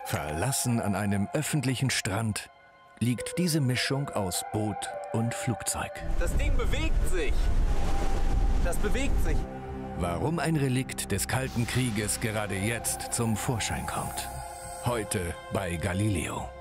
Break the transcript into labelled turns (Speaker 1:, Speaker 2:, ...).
Speaker 1: Verlassen an einem öffentlichen Strand liegt diese Mischung aus Boot und Flugzeug.
Speaker 2: Das Ding bewegt sich. Das bewegt sich.
Speaker 1: Warum ein Relikt des Kalten Krieges gerade jetzt zum Vorschein kommt. Heute bei Galileo.